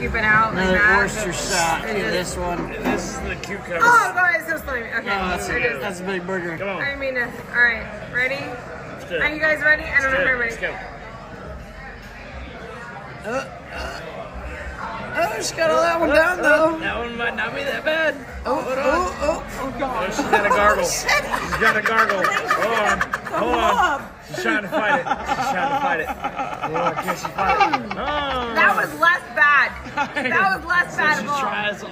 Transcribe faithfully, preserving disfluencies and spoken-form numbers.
scoop it out like Another that. oyster shot. Look at this one. This is the cucumber. Oh god, it's so slimy. Okay, Oh, that's, there it a, is. that's a big burger. Come on. I mean, uh, all right, ready? Let's do it. Are you guys ready? I don't know if I'm Let's ready. go. Uh, uh, oh, she got all that one down though. That one might not be that bad. Oh, Hold on. oh, oh, oh, Oh, God. she's got a gargle. She's got a gargle. Hold on. Hold on. She's trying to fight it. She's trying to fight it. Oh, can she fight it? Oh. That was less bad. That was less bad She of all. tries